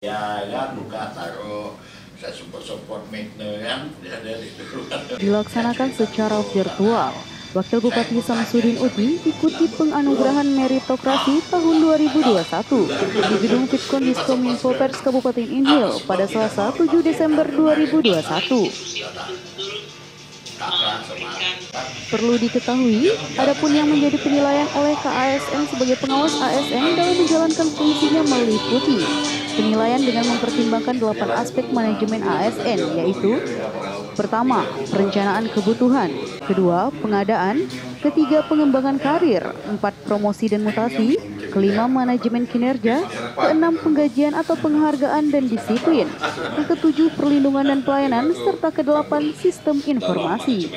Ya kan, buka taruh saya support make-nya kan dari luar. Dilaksanakan secara virtual. Wakil Bupati Samsudin Uti ikuti penganugerahan meritokrasi tahun 2021 di Gedung Fitcon Diskominfo Pers Kabupaten Inhil pada Selasa 7 Desember 2021. Perlu diketahui, adapun yang menjadi penilaian oleh KASN sebagai pengawas ASN dalam menjalankan fungsinya meliputi penilaian dengan mempertimbangkan 8 aspek manajemen ASN, yaitu: pertama, perencanaan kebutuhan; kedua, pengadaan; ketiga, pengembangan karir; empat, promosi dan mutasi; kelima, manajemen kinerja; keenam, penggajian atau penghargaan dan disiplin; yang ketujuh, perlindungan dan pelayanan; serta kedelapan, sistem informasi.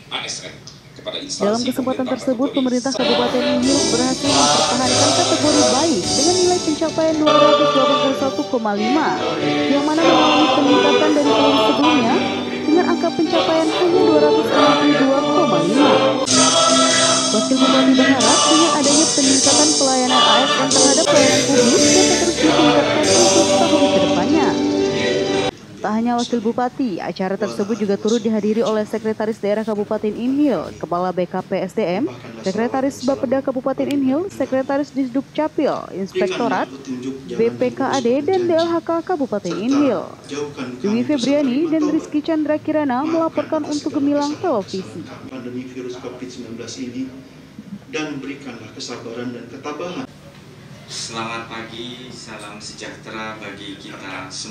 Dalam kesempatan tersebut, pemerintah Kabupaten Inhil berhasil mempertahankan kategori baik dengan nilai pencapaian 281,5, yang mana mengalami peningkatan dari tahun sebelumnya dengan angka pencapaian hanya 262,5. Wakil Bupati berharap dengan adanya peningkatan pelayanan ASN terhadap pelayanan publik dapat terus ditingkatkan untuk tahun ke depannya. Tak hanya Wakil Bupati, acara tersebut juga turut dihadiri oleh Sekretaris Daerah Kabupaten Inhil, Kepala BKP SDM, Sekretaris Bapeda Kabupaten Inhil, Sekretaris Disduk Capil, Inspektorat, BPKAD, dan DLHK Kabupaten Inhil. Dewi Febriani dan Rizky Chandra Kirana melaporkan untuk Gemilang Televisi. Pandemi virus COVID-19 ini, dan berikanlah kesabaran dan ketabahan. Selamat pagi, salam sejahtera bagi kita semua.